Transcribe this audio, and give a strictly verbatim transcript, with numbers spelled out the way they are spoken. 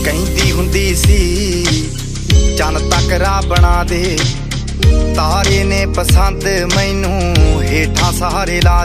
कहंदी हुंदी सी चन तक राह बना दे, तारे ने पसंद मैनू हेठां सहारे ला